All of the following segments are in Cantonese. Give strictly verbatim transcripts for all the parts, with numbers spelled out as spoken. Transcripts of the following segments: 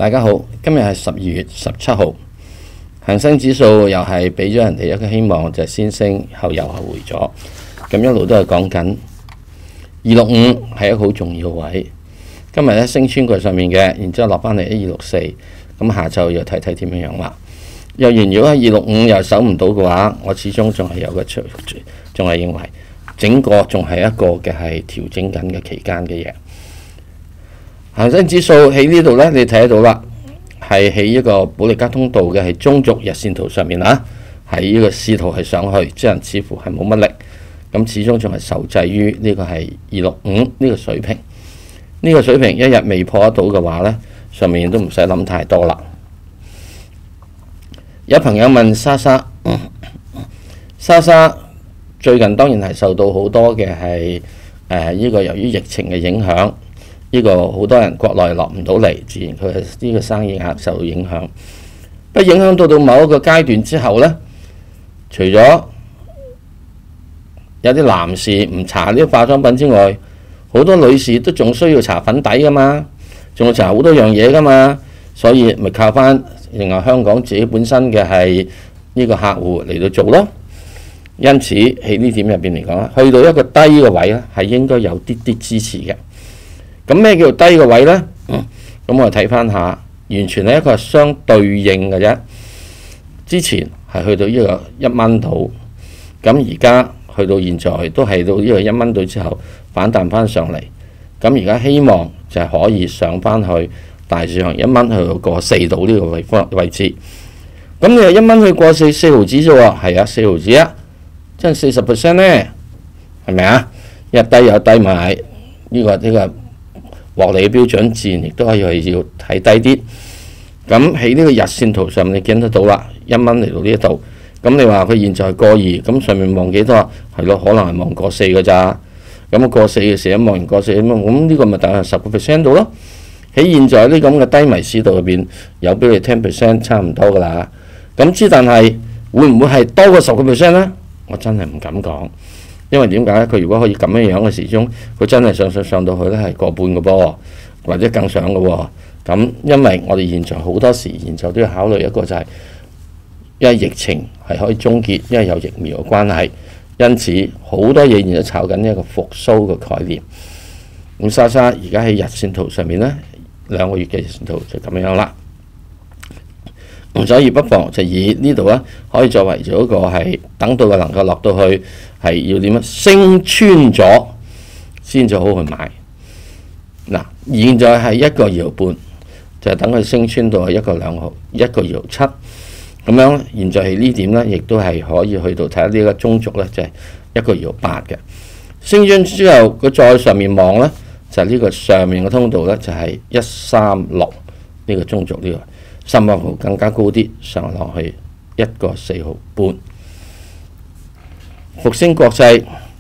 大家好，今日係十二月十七號，恒生指數又係俾咗人哋一個希望，就係先升後又後回咗。咁一路都係講緊二六五係一個好重要嘅位。今日咧升穿過上面嘅，然之後落翻嚟一二六四，咁下晝要睇睇點樣樣啦。若然如果喺二六五又守唔到嘅話，我始終仲係有個仲仲係認為整個仲係一個嘅係調整緊嘅期間嘅嘢。恒生指數喺呢度呢，你睇得到啦，係喺一個保利加通道嘅係中軸日線圖上面啊，喺呢個試圖係上去，即係似乎係冇乜力，咁始終仲係受制於呢個係二六五呢個水平。呢、這個水平一日未破得到嘅話呢，上面都唔使諗太多啦。有朋友問莎莎，嗯、莎莎最近當然係受到好多嘅係誒呢個由於疫情嘅影響。呢個好多人國內落唔到嚟，自然佢呢個生意額受到影響。不影響到到某一個階段之後呢，除咗有啲男士唔搽呢啲化妝品之外，好多女士都仲需要搽粉底噶嘛，仲要搽好多樣嘢噶嘛，所以咪靠翻另外香港自己本身嘅係呢個客戶嚟到做咯。因此喺呢點入邊嚟講，去到一個低嘅位呢，係應該有啲啲支持嘅。咁咩叫做低嘅位呢？咁、嗯、我哋睇翻下，完全係一個相對應嘅啫。之前係去到呢個一蚊度，咁而家去到現在都係到呢個一蚊度之後反彈翻上嚟。咁而家希望就係可以上翻去大致上一蚊去到過四度呢個位方位置。咁你話一蚊去過四四毫子啫喎，係啊，四毫子啊，即係四十 percent 呢，係咪啊？一低又低埋呢個呢個。這個獲利嘅標準自然亦都可以係要睇低啲。咁喺呢個日線圖上你見得到啦，一蚊嚟到呢一度。咁你話佢現在過二，咁上面望幾多？係咯，可能係望過四嘅咋。咁過四嘅時候望完過四咁，咁呢個咪大概十個 percent 度咯。喺現在呢咁嘅低迷市道入邊，有俾你十 percent 差唔多噶啦。咁之但係會唔會係多過十個 percent 呢？我真係唔敢講。因為點解咧？佢如果可以咁樣樣嘅時鐘，佢真係上上上到去咧係個半嘅噃，或者更上嘅喎。咁因為我哋現在好多時現在都要考慮一個就係、是，因為疫情係可以終結，因為有疫苗嘅關係，因此好多嘢現在炒緊一個復甦嘅概念。咁莎莎而家喺日線圖上面咧，兩個月嘅日線圖就咁樣啦。咁所以不妨就以呢度咧，可以作為咗一個係等到佢能夠落到去係要點樣升穿咗先至好去買。嗱，現在係一個二毫半，就係等佢升穿到一個兩毫，一個二毫七咁樣。現在係呢點咧，亦都係可以去到睇下呢個中軸咧，就係一個二毫八嘅升穿之後，佢再上面望咧，就係呢個上面嘅通道咧，就係一三六呢個中軸呢個。三百毫更加高啲，上落去一個四毫半。復星國際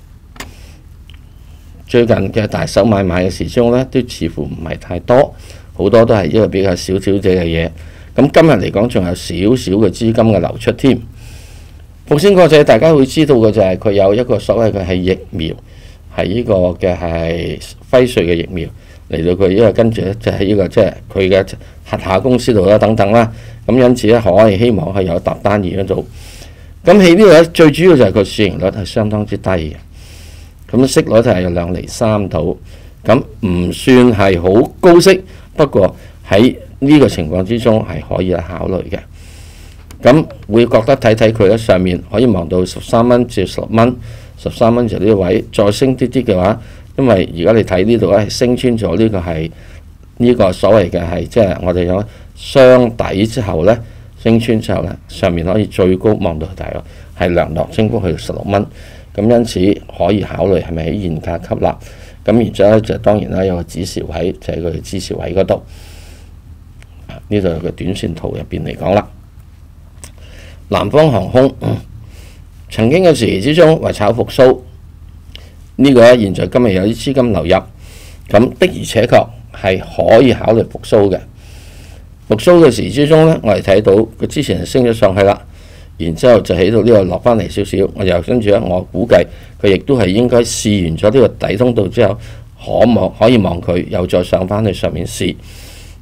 最近嘅大手買賣嘅時鐘呢，都似乎唔係太多，好多都係一個比較少少啲嘅嘢。咁今日嚟講，仲有少少嘅資金嘅流出添。復星國際大家會知道嘅就係佢有一個所謂嘅係疫苗，係呢個嘅係輝瑞嘅疫苗。嚟到佢，因為跟住咧就喺呢個即係佢嘅轄下公司度啦，等等啦。咁因此咧，可以希望係有搭單而喺度。咁喺呢度咧，最主要就係佢市盈率係相當之低嘅。咁息率就係有兩厘三度，咁唔算係好高息。不過喺呢個情況之中係可以考慮嘅。咁會覺得睇睇佢喺上面可以望到十三蚊至十六蚊，十三蚊就呢個位，再升啲啲嘅話。因為而家你睇呢度咧，升穿咗呢個係呢、這個所謂嘅係即係我哋有雙底之後咧，升穿之後咧，上面可以最高望到大約係量度升幅去到十六蚊，咁因此可以考慮係咪喺現價吸納。咁然之後咧就當然啦，有個指示位就係佢指示位嗰度。呢度有個短線圖入邊嚟講啦，南方航空、嗯、曾經嘅時期之中為炒復甦。呢個咧，現在今日有啲資金流入，咁的而且確係可以考慮復甦嘅。復甦嘅時之中呢，我哋睇到佢之前升咗上去啦，然之後就喺到呢度落翻嚟少少，我又跟住咧，我估計佢亦都係應該試完咗呢個底通道之後，可望可以望佢又再上翻去上面試。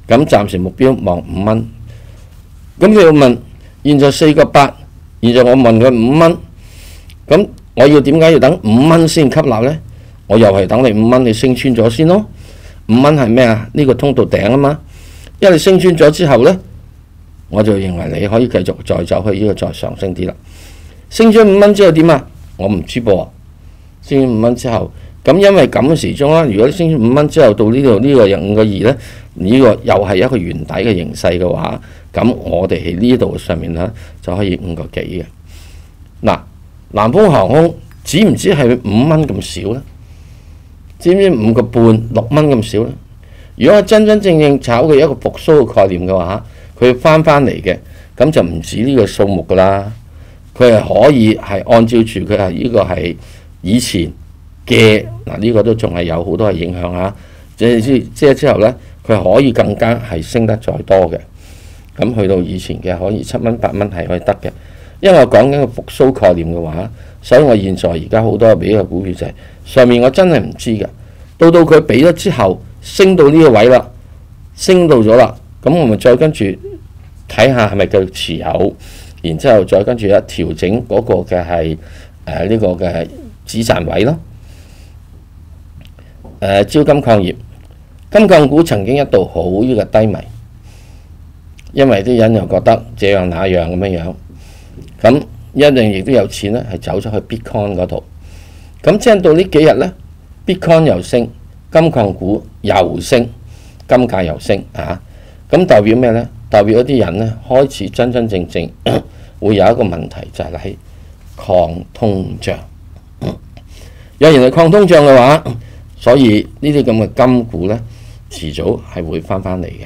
咁暫時目標望五蚊。咁你要問，現在四個八，現在我問佢五蚊，咁我要點解要等五蚊先吸納呢？我又係等你五蚊，你升穿咗先咯。五蚊係咩啊？呢個通道頂啊嘛。因為你升穿咗之後呢，我就認為你可以繼續再走去呢個再上升啲啦。升穿五蚊之後點啊？我唔知噃。升穿五蚊之後，咁因為咁嘅時鐘啦，如果升穿五蚊之後到呢度呢個有五個二呢，呢個又係一個圓底嘅形勢嘅話，咁我哋喺呢度上面呢，就可以五個幾嘅。嗱，南方航空知唔知係五蚊咁少呢？知唔知五個半六蚊咁少呢？如果係真真正正炒嘅一個復甦嘅概念嘅話，佢翻翻嚟嘅，咁就唔止呢個數目噶啦。佢係可以係按照住佢係呢個係以前嘅嗱，呢個都仲係有好多嘅影響嚇。即係之即係之後呢，佢可以更加係升得再多嘅。咁去到以前嘅可以七蚊八蚊係可以得嘅。因為我講緊個復甦概念嘅話，所以我現在而家好多俾嘅股票就係上面我真係唔知㗎。到到佢俾咗之後，升到呢個位啦，升到咗啦，咁我咪再跟住睇下係咪繼續持有，然之後再跟住一調整嗰個嘅係誒呢個嘅止賺位咯。誒、呃、招金礦業，金礦股曾經一度好呢個低迷，因為啲人又覺得這樣那樣咁樣樣，咁一定亦都有錢咧係走咗去 Bitcoin 嗰度，咁即係到呢幾日咧 Bitcoin 又升。金礦股又升，金價又升啊！咁代表咩呢？代表一啲人呢開始真真正正會有一個問題，就係喺抗通脹。有人係抗通脹嘅話，所以呢啲咁嘅金股呢，遲早係會翻返嚟嘅。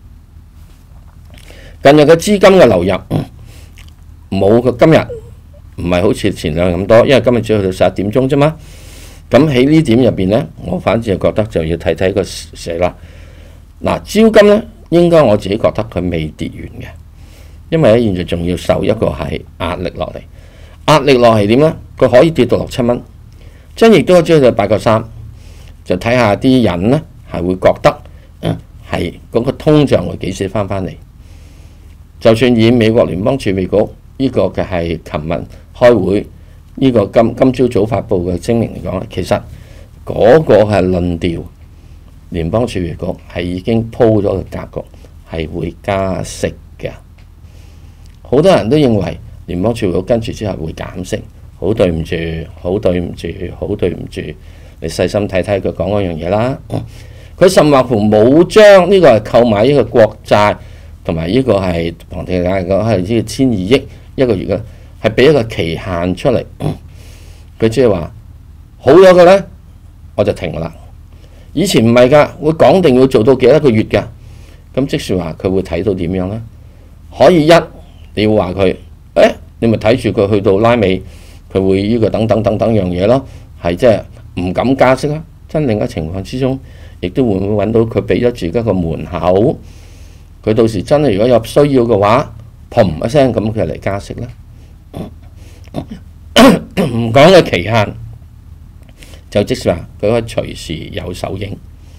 近日嘅資金嘅流入冇個今日唔係好似前兩日咁多，因為今日只去到十一點鐘啫嘛。咁喺呢點入邊呢，我反正覺得就要睇睇個市啦。嗱，招金呢，應該我自己覺得佢未跌完嘅，因為咧現在仲要受一個係壓力落嚟，壓力落係點呢？佢可以跌到六七蚊，真亦都可以追到八個三，就睇下啲人呢係會覺得係嗰個通脹會幾時翻返嚟。就算以美國聯邦儲備局呢個嘅係琴日開會。呢個今今朝早發布嘅聲明嚟講咧，其實嗰個係論調，聯邦儲備局係已經鋪咗個格局，係會加息嘅。好多人都認為聯邦儲備局跟住之後會減息，好對唔住，好對唔住，好對唔住。你細心睇睇佢講嗰樣嘢啦。佢甚或乎冇將呢個係購買呢個國債同埋呢個係房地產講係呢個千二億一個月嘅。係俾一個期限出嚟，佢即係話好咗嘅呢，我就停啦。以前唔係㗎，會講定要做到幾多個月㗎。咁即係話佢會睇到點樣呢？可以一你要話佢，誒你咪睇住佢去到拉尾，佢會呢個等等等等樣嘢咯。係即係唔敢加息啦。真另一情況之中，亦都會唔會揾到佢俾咗自己個門口。佢到時真係如果有需要嘅話，砰一聲咁佢嚟加息啦。唔講嘅期限，就即係話佢可以隨時有手影。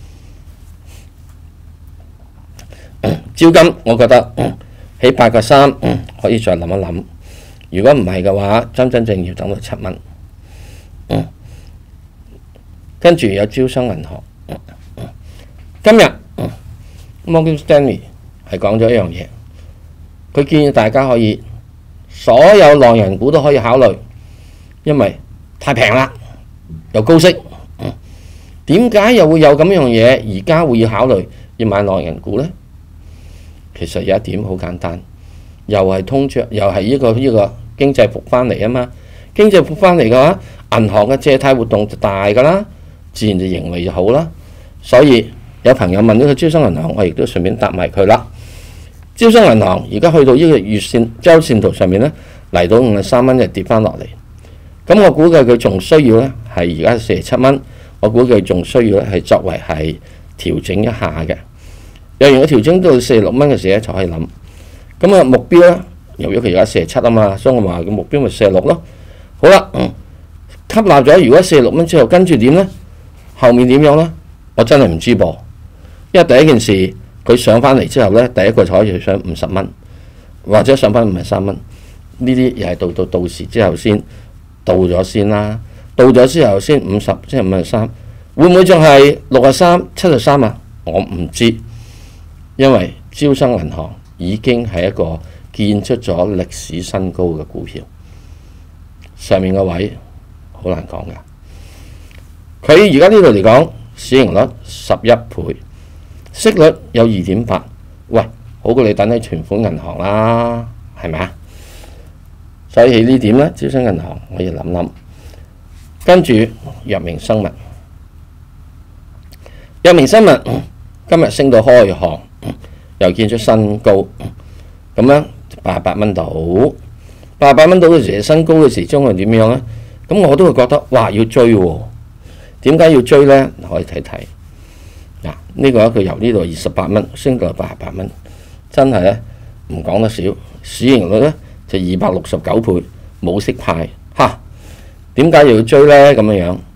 招金，我覺得喺八個三可以再諗一諗。如果唔係嘅話，真真正要等到七蚊。跟住有招商銀行。今日 Morgan Stanley 係講咗一樣嘢，佢建議大家可以。所有內銀股都可以考慮，因為太平啦，又高息。點解又會有咁樣嘢？而家會要考慮要買內銀股呢？其實有一點好簡單，又係通脹，又係呢個呢個經濟復翻嚟啊嘛。經濟復翻嚟嘅話，銀行嘅借貸活動就大㗎啦，自然就盈利就好啦。所以有朋友問呢個招商銀行，我亦都順便答埋佢啦。招商銀行而家去到呢個月線周線圖上面呢，嚟到五十三蚊就跌翻落嚟。咁我估計佢仲需要呢，係而家四十七蚊，我估計仲需要呢，係作為係調整一下嘅。若然佢調整到四十六蚊嘅時候就可以諗。咁啊目標呢，由於佢而家四十七啊嘛，所以我話個目標咪四十六咯。好啦，嗯，吸納咗，如果四十六蚊之後跟住點呢？後面點樣呢？我真係唔知噃。因為第一件事。 佢上翻嚟之後呢，第一個可以上五十蚊，或者上翻五十三蚊，呢啲又係到到到時之後先到咗先啦。到咗之後先五十，即係五十三，會唔會仲係六十三、七十三啊？我唔知，因為招商銀行已經係一個建出咗歷史新高嘅股票，上面個位好難講㗎。佢而家呢度嚟講，市盈率十一倍，息率有二點八，喂，好過你等喺存款銀行啦，係咪啊？所以呢點呢，招商銀行我要諗諗。跟住藥明生物，藥明生物今日升到開行，又見出新高，咁樣八十八蚊到，八十八蚊到嘅時新高嘅時鐘係點樣呢？咁我都會覺得哇要追喎，點解要追呢？可以睇睇嗱，呢個佢由呢度二十八蚊升到八十八蚊，真係咧唔講得少，市盈率呢就二百六十九倍，冇息派嚇。點解要追呢？咁樣樣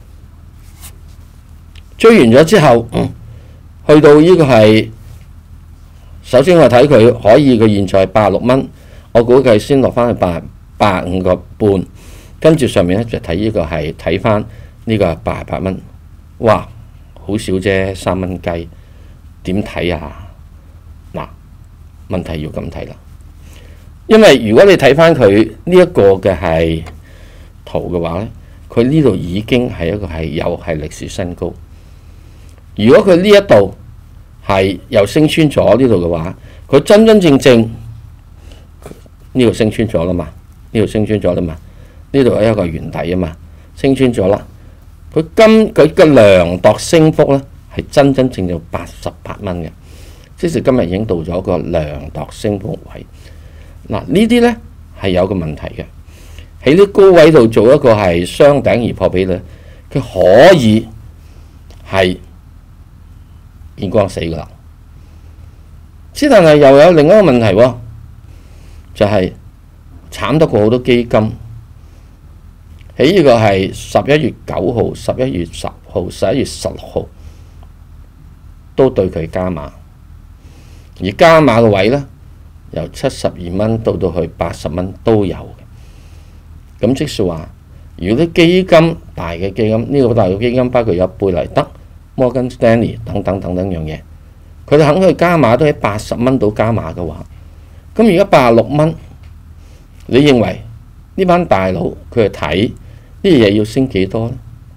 追完咗之後，嗯、去到呢個係首先我睇佢可以，佢現在八十六蚊，我估計先落翻去八八五個半，跟住上面咧就睇呢個係睇翻呢個八十八蚊，哇，好少啫，三蚊雞，點睇啊？嗱，問題要咁睇啦，因為如果你睇翻佢呢一個嘅係圖嘅話咧，佢呢度已經係一個係又係歷史新高。如果佢呢一度係又升穿咗呢度嘅話，佢真真正正呢度升穿咗啦嘛，呢度升穿咗啦嘛，呢度係一個圓底啊嘛，升穿咗啦。佢今佢嘅量度升幅咧係真真正正八十八蚊嘅，即是今日已經到咗個量度升幅位。嗱，呢啲咧係有個問題嘅。喺啲高位度做一個係雙頂而破比率，佢可以係見光死噶啦。之但係又有另一個問題喎，就係、是、慘得過好多基金喺呢個係十一月九號、十一月十號、十一月十六號都對佢加碼，而加碼嘅位呢，由七十二蚊到到去八十蚊都有。咁即是話，如果啲基金大嘅基金，呢、這個大嘅基金包括有貝萊德、摩根士丹利等等等等樣嘢，佢哋肯去加碼都喺八十蚊到加碼嘅話，咁而家八十六蚊，你認為呢班大佬佢係睇呢啲嘢要升幾多呢？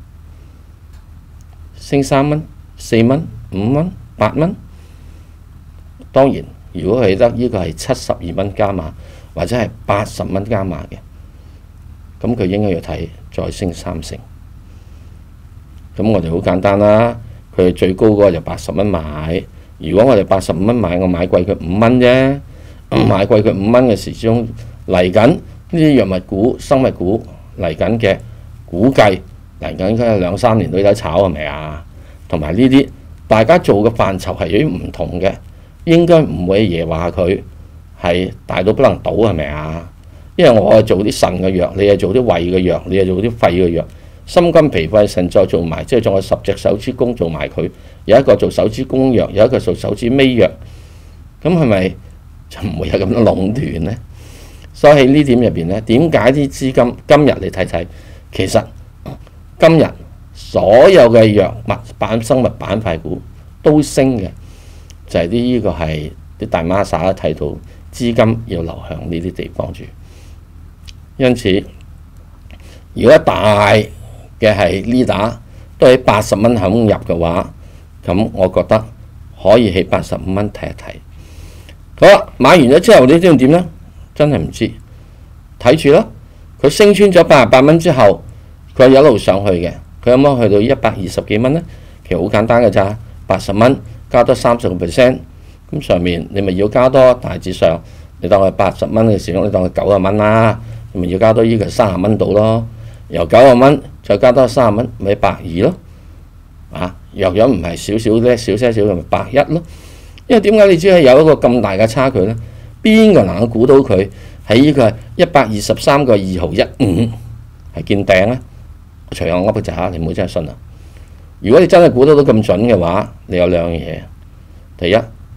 升三蚊、四蚊、五蚊、八蚊？當然，如果係得呢個係七十二蚊加碼，或者係八十蚊加碼嘅。咁佢應該要睇再升三成，咁我哋好簡單啦。佢最高嗰個就八十蚊買，如果我哋八十五蚊買，我買貴佢五蚊啫。買貴佢五蚊嘅時鐘嚟緊呢啲藥物股、生物股嚟緊嘅估計嚟緊嘅兩三年都有得炒係咪啊？同埋呢啲大家做嘅範疇係有啲唔同嘅，應該唔會爺話佢係大到不能倒係咪啊？因為我係做啲腎嘅藥，你係做啲胃嘅藥，你係做啲肺嘅藥，心肝脾肺腎再做埋，即係仲有十隻手指公做埋佢，有一個做手指公藥，有一個做手指尾藥，咁係咪就唔會有咁多壟斷呢？所以喺呢點入邊呢，點解啲資金今日你睇睇，其實今日所有嘅藥物板生物板塊股都升嘅，就係啲呢個係啲大孖沙都睇到資金要流向呢啲地方住。因此，如果大嘅係呢打都喺八十蚊肯入嘅話，咁我覺得可以喺八十五蚊睇一睇。好啦，買完咗之後你知唔點呢？真係唔知，睇住咯。佢升穿咗八十八蚊之後，佢一路上去嘅，佢有冇去到一百二十幾蚊呢？其實好簡單嘅咋，八十蚊加多三十個 percent， 咁上面你咪要加多，大致上你當佢八十蚊嘅時候，你當佢九十蚊啦。咪要加多呢個三十蚊到咯，由九十蚊再加多三十蚊，咪百二咯。啊，若果唔係少少咧，少些少咪百一咯。因為點解你知係有一個咁大嘅差距呢？邊個能夠估到佢喺呢個一百二十三個二毫一五係見頂呢？我隨口噏嘅咋，你唔好真係信啊！如果你真係估到到咁準嘅話，你有兩樣嘢。第一，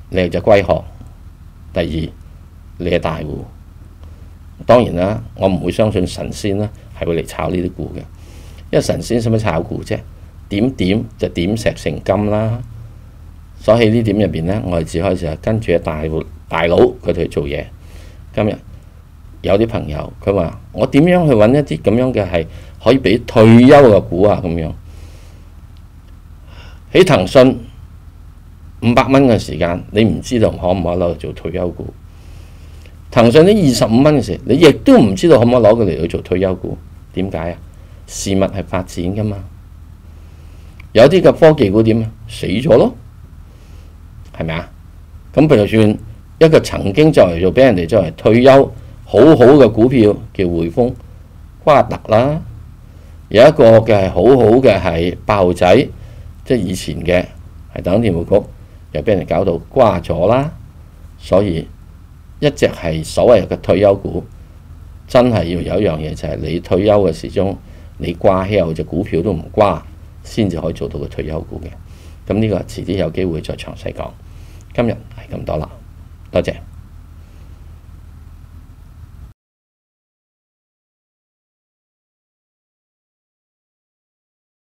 你係隻龜殼；第二，你係大戶。當然啦，我唔會相信神仙啦係會嚟炒呢啲股嘅，因為神仙使乜炒股啫？點點就點石成金啦。所以呢點入邊呢，我哋只可以就係跟住大戶大佬佢哋去做嘢。今日有啲朋友佢話：我點樣去揾一啲咁樣嘅係可以俾退休嘅股啊？咁樣喺騰訊五百蚊嘅時間，你唔知道可唔可以攞嚟做退休股？騰訊呢二十五蚊嘅時，你亦都唔知道可唔可以攞佢嚟去做退休股？點解啊？事物係發展噶嘛。有啲嘅科技股點啊？死咗咯，係咪啊？咁譬如算一個曾經作為做俾人哋作為退休好好嘅股票叫匯豐、瓜特啦，有一個嘅係好好嘅係八號仔，即係以前嘅係等電匯局，又俾人哋搞到瓜咗啦。所以一隻係所謂嘅退休股，真係要有一樣嘢就係、是、你退休嘅時鐘，你瓜起後隻股票都唔瓜，先至可以做到個退休股嘅。咁呢個遲啲有機會再詳細講。今日係咁多啦，多謝。